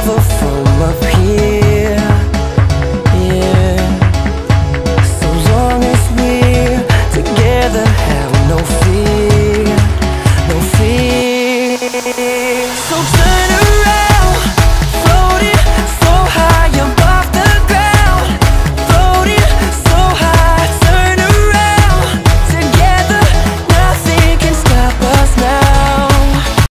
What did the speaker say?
together from up here. Yeah. So long as we're together, have no fear, no fear. So turn